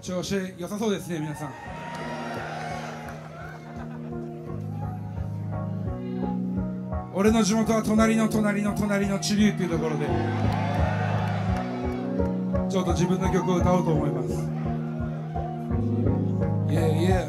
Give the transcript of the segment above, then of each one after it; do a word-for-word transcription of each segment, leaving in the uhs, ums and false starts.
調子良さそうですね、皆さん。俺の地元は隣の隣の隣の知立っていうところでちょっと自分の曲を歌おうと思います。 Yeah, yeah。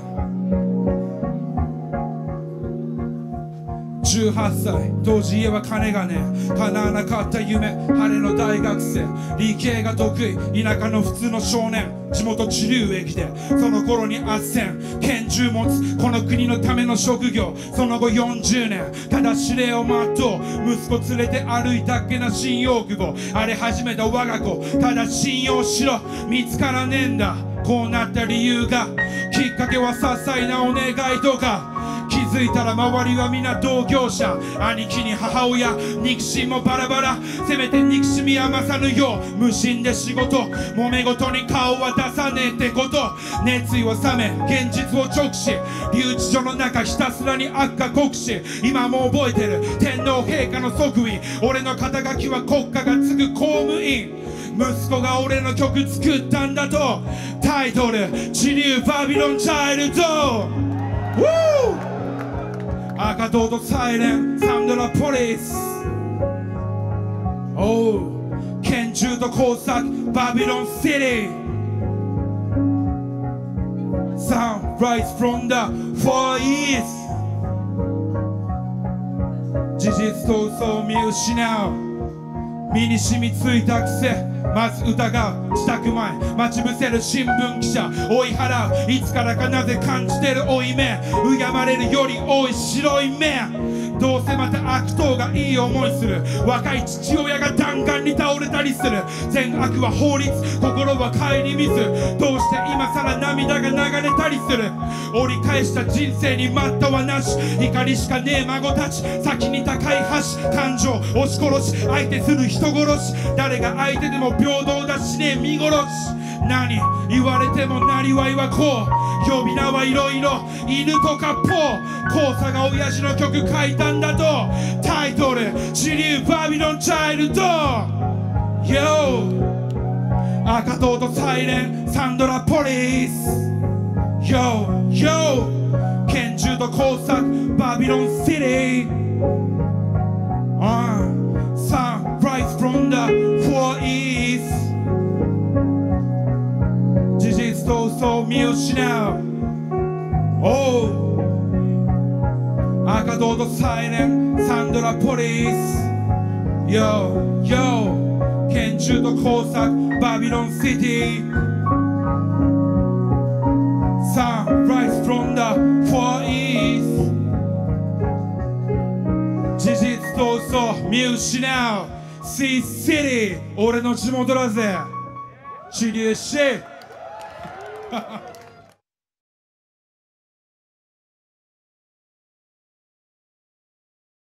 じゅうはっさい、当時家は金がね叶わなかった夢、晴れの大学生、理系が得意、田舎の普通の少年、地元知立駅でその頃に斡旋、拳銃持つこの国のための職業、その後よんじゅうねんただ指令を全う、息子連れて歩いたっけな新大久保、荒れ始めた我が子、ただ信用しろ、見つからねえんだ、こうなった理由が、きっかけは些細なお願いとか、気づいたら周りは皆同業者、兄貴に母親、肉親もバラバラ、せめて憎しみは勝ぬよう無心で仕事、揉め事に顔は出さねえってこと、熱意は冷め現実を直視、留置所の中ひたすらに悪化酷使、今も覚えてる天皇陛下の即位、俺の肩書きは国家が継ぐ公務員、息子が俺の曲作ったんだと、タイトル知立バビロンチャイルド。赤銅とサイレンサンドラポリス、おう拳銃と工作バビロンシティ、 Sunrise from the Far East、 事実と嘘を見失う、身に染みついた癖、まず疑う自宅前待ち伏せる新聞記者、追い払ういつからかなぜ感じてる負い目、敬まれるより多い白い目、どうせまた悪党がいい思いする、若い父親が弾丸に倒れたりする、善悪は法律心は顧みず、どうして今さら涙が流れたりする、折り返した人生に待ったはなし、怒りしかねえ孫たち、先に高い橋、感情押し殺し相手する人殺し、誰が相手でも平等だしねえ見殺し、何言われてもなりわいはこう、呼び名はいろいろ犬とかポー、黄砂が親父の曲書いたんだと、タイトル知立バビロンチャイルド、 Yo 赤銅とサイレンサンドラポリス、 Yo Yo 拳銃と工作バビロンシティ、 uh, Sunrise from the Far East、 事実と嘘を見失う、おう赤銅とサイレンサンドラポリス、 Yo Yo 拳銃と工作バビロンシティ、 Sunrise from the Far East、 事実と嘘見失う C シティ、俺の地元だぜ知立市